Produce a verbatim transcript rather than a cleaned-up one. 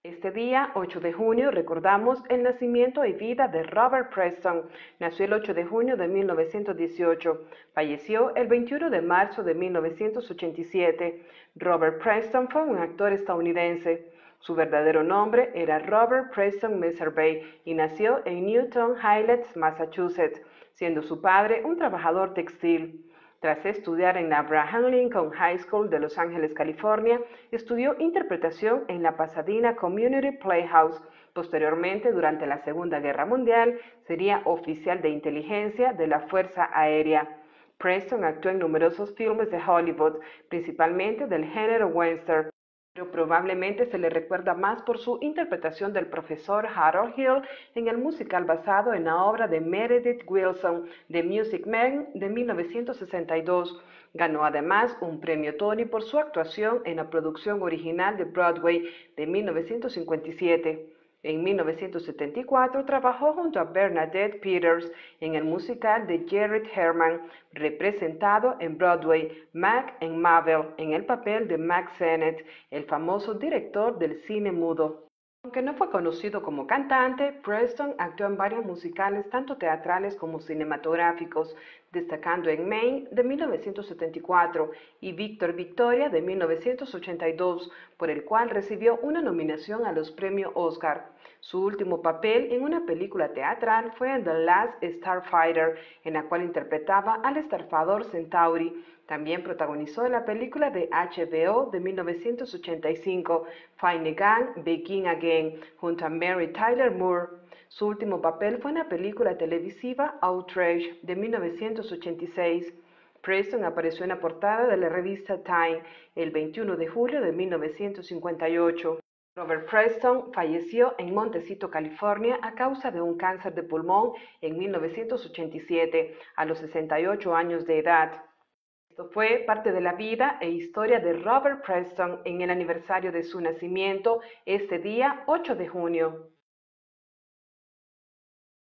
Este día, ocho de junio, recordamos el nacimiento y vida de Robert Preston. Nació el ocho de junio de mil novecientos dieciocho. Falleció el veintiuno de marzo de mil novecientos ochenta y siete. Robert Preston fue un actor estadounidense. Su verdadero nombre era Robert Preston Messervey y nació en Newton Highlands, Massachusetts, siendo su padre un trabajador textil. Tras estudiar en la Abraham Lincoln High School de Los Ángeles, California, estudió interpretación en la Pasadena Community Playhouse. Posteriormente, durante la Segunda Guerra Mundial, sería oficial de inteligencia de la Fuerza Aérea. Preston actuó en numerosos filmes de Hollywood, principalmente del género western, pero probablemente se le recuerda más por su interpretación del profesor Harold Hill en el musical basado en la obra de Meredith Willson, The Music Man, de mil novecientos sesenta y dos. Ganó además un premio Tony por su actuación en la producción original de Broadway de mil novecientos cincuenta y siete. En mil novecientos setenta y cuatro trabajó junto a Bernadette Peters en el musical de Jared Herman, representado en Broadway, Mack and Mabel, en el papel de Mack Sennett, el famoso director del cine mudo. Aunque no fue conocido como cantante, Preston actuó en varios musicales tanto teatrales como cinematográficos, destacando en Maine de mil novecientos setenta y cuatro y Victor Victoria de mil novecientos ochenta y dos, por el cual recibió una nominación a los premios Oscar. Su último papel en una película teatral fue en The Last Starfighter, en la cual interpretaba al estafador Centauri. También protagonizó la película de H B O de mil novecientos ochenta y cinco, Finnegan Begin Again, junto a Mary Tyler Moore. Su último papel fue en la película televisiva Outrage de mil novecientos ochenta y seis. Preston apareció en la portada de la revista Time el veintiuno de julio de mil novecientos cincuenta y ocho. Robert Preston falleció en Montecito, California, a causa de un cáncer de pulmón en mil novecientos ochenta y siete, a los sesenta y ocho años de edad. Esto fue parte de la vida e historia de Robert Preston en el aniversario de su nacimiento, este día ocho de junio.